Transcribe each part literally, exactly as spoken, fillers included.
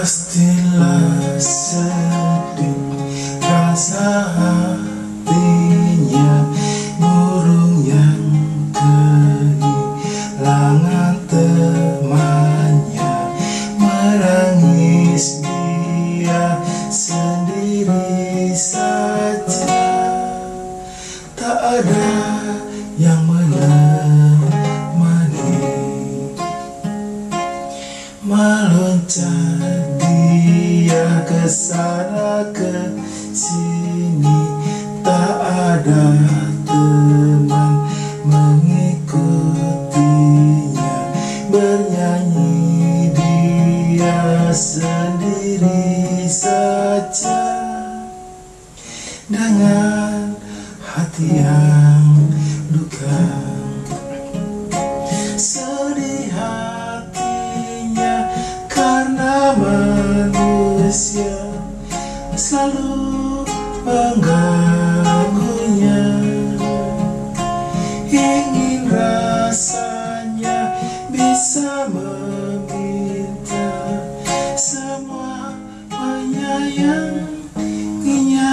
Pastilah sedih rasa hatinya burung yang kehilangan temannya, menangis dia sendiri saja. Tak ada yang menemani, meloncat dia ke sana ke sini. Tak ada teman mengikutinya, bernyanyi dia sendiri saja dengan hati yang luka. Sedih hatinya karena manusia selalu mengganggunya. Ingin rasanya bisa meminta semua menyayanginya.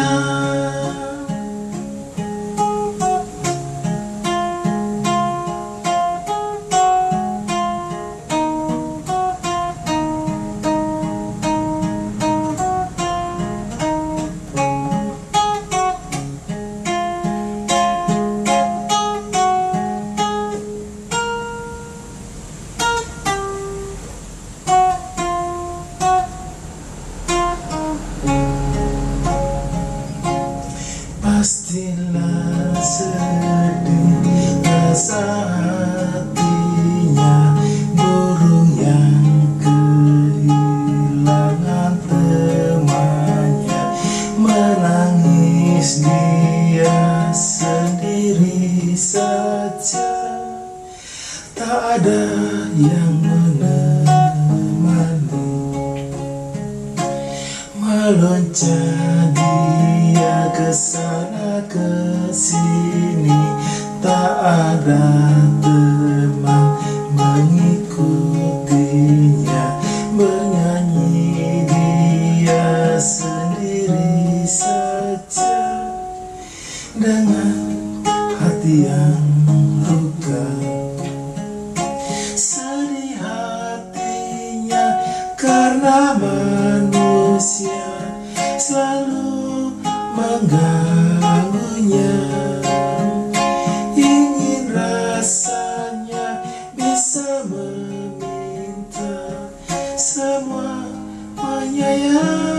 Pastilah sedih rasa hatinya burung yang kehilangan temannya, menangis dia sendiri saja. Tak ada yang menemani, meloncat dia ke sana ke sini. Tak ada teman mengikutinya, bernyanyi dia sendiri saja dengan hati yang luka. Sedih hatinya karena manusia selalu mengganggunya. Ingin rasanya bisa meminta semua menyayangi.